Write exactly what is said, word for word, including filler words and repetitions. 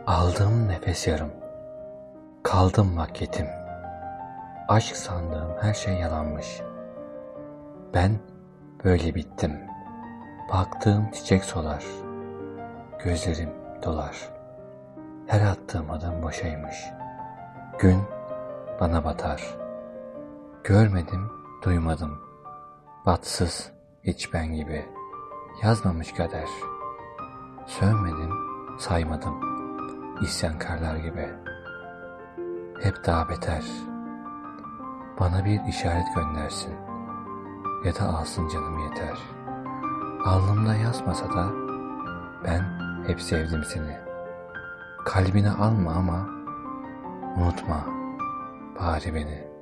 Aldığım nefes yarım, kaldım bak yetim. Aşk sandığım her şey yalanmış. Ben böyle bittim. Baktığım çiçek solar, gözlerim dolar. Her attığım adım boşaymış. Gün bana batar. Görmedim, duymadım. Batsız hiç ben gibi. Yazmamış kader. Sövmedim, saymadım. İsyankarlar gibi. Hep daha beter. Bana bir işaret göndersin. Ya da alsın canım yeter. Alnımda yazmasa da ben hep sevdim seni. Kalbine alma ama unutma bari beni.